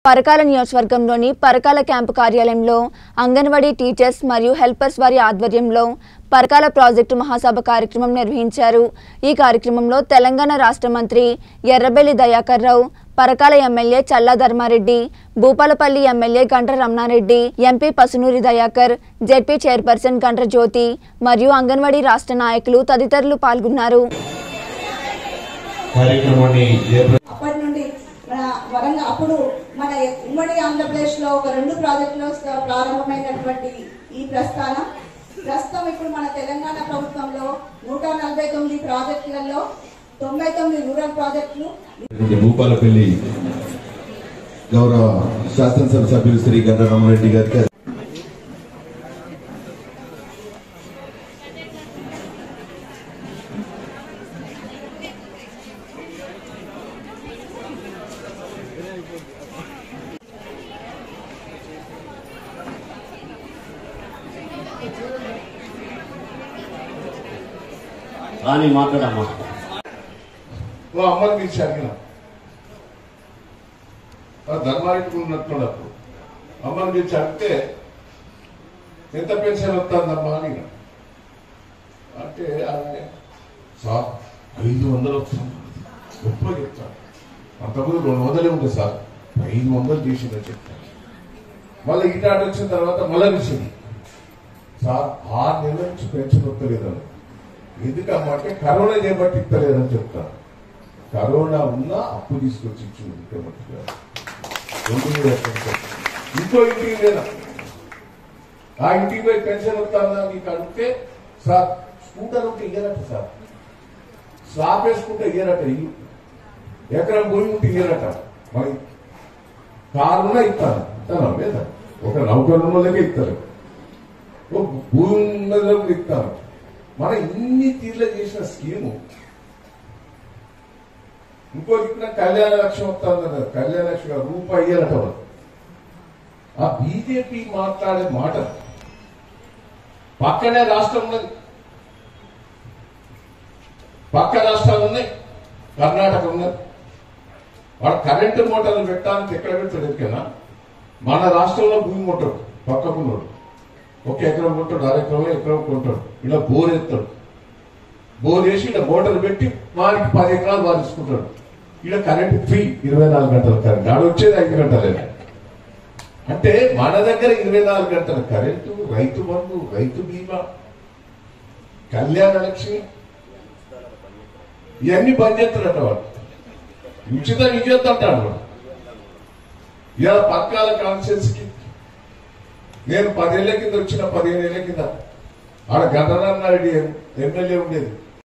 పరకాల నియోజకవర్గంలోని పరకాల క్యాంపు కార్యాలయంలో అంగన్వాడీ టీచర్స్ మరియు హెల్పర్స్ వారి ఆధ్వర్యంలో పరకాల ప్రాజెక్టు మహాసభ కార్యక్రమం నిర్వహించారు। ఈ కార్యక్రమంలో తెలంగాణ రాష్ట్ర మంత్రి Errabelli Dayakar Rao, Parakala MLA Challa Dharma Reddy, Bhupalpally MLA Gandra Ramana Reddy, MP Pasunuri Dayakar, ZP chairperson Gandra Jyothi మరియు అంగన్వాడీ రాష్ట్ర నాయకులు తదితరులు పాల్గొన్నారు। అప్పుడు మన ఉమ్మడి ఆంధ్రప్రదేశ్ లో ఒక 2 ప్రాజెక్టులు ప్రారంభమైనటువంటి ఈ ప్రస్తుతం ఇప్పుడు మన తెలంగాణ ప్రభుత్వంలో 149 ప్రాజెక్టులలో 99 రూరల్ ప్రాజెక్టులు। భూపాలపల్లి గౌరవ శాసనసభ సభ్యులు శ్రీ గండ్ర రమణారెడ్డి గారికి రాని మాట్లాడమ్మా అమ్మని పిలిచి అడిగిన ధర్మారెడ్డి ఉన్నట్టున్నాడు। అప్పుడు అమ్మని పిలిచి అడిగితే ఎంత పెన్షన్ వస్తుందమ్మా అని అంటే ఆమె సార్ 500 వస్తుంది గొప్ప చెప్తాను, అంతకుముందు 200 ఉంటుంది సార్, 500 చేసిందని చెప్తాను। మళ్ళీ ఈనాడు వచ్చిన తర్వాత మళ్ళీ విషయం సార్ 6 నెలల నుంచి పెన్షన్ వస్తలేదని, ఎందుకమ్మా అంటే కరోనా చేపట్టి ఇస్తలేదని చెప్తాను। కరోనా ఉన్నా అప్పు తీసుకొచ్చి ఇచ్చింది ముఖ్యమంత్రి గారు। ఇంకో ఇంటికి లేదా ఆ ఇంటికి పోయి పెన్షన్ వస్తుందా మీకు అడిగితే సార్ స్కూటర్ ఉంటే ఇయ్యరట సార్, స్లాబ్ వేసుకుంటే ఇయ్యరట, ఇల్లు ఎకరం భూమి ఉంటే ఇయ్యరట, మరి కారున్నా ఇస్తాను ఇస్తాను లేదా ఒక నౌకరు వాళ్ళకే ఇస్తారు, భూమి ఉన్నదో ఇస్తాను। మన ఇన్ని తీర్ల చేసిన స్కీము ఇంకో దిక్కున కళ్యాణ లక్ష్యం వస్తుంది కదా, కళ్యాణ లక్ష్యం రూపాయి అయ్యారట। ఆ బీజేపీ మాట్లాడే మాట పక్కనే రాష్ట్రం ఉన్నది, పక్క రాష్ట్రాలు ఉన్నాయి, కర్ణాటక ఉన్నది, వాడు కరెంటు మోటార్లు పెట్టడానికి ఎక్కడ పెడతాడు ఎక్కడైనా, మన రాష్ట్రంలో భూమి కొంటాడు పక్కకున్నాడు, 1 ఎకరం కొంటాడు, 1/2 ఎకరం కొంటాడు, ఇలా బోర్ ఎత్తాడు, బోర్ వేసి ఇలా మోటార్ పెట్టి వారికి 10 ఎకరాలు వారించుకుంటాడు, ఇలా కరెంట్ ఫ్రీ 24 గంటల కరెంట్, ఆడ వచ్చేది 5 గంటలే। అంటే మన దగ్గర 24 గంటల కరెంటు, రైతు బంధు, రైతు బీమా, కళ్యాణ లక్ష్మి ఇవన్నీ బంద్ చేస్తాడట వాడు, ఉచిత విద్యుత్ అంటాడు వాడు। ఇలా పక్కాల కాన్సెన్స్ కి నేను 10 ఏళ్ల కింద వచ్చిన 15 ఏళ్ల కింద ఆడ గండ్ర రమణారెడ్డి ఎమ్మెల్యే ఉండేది,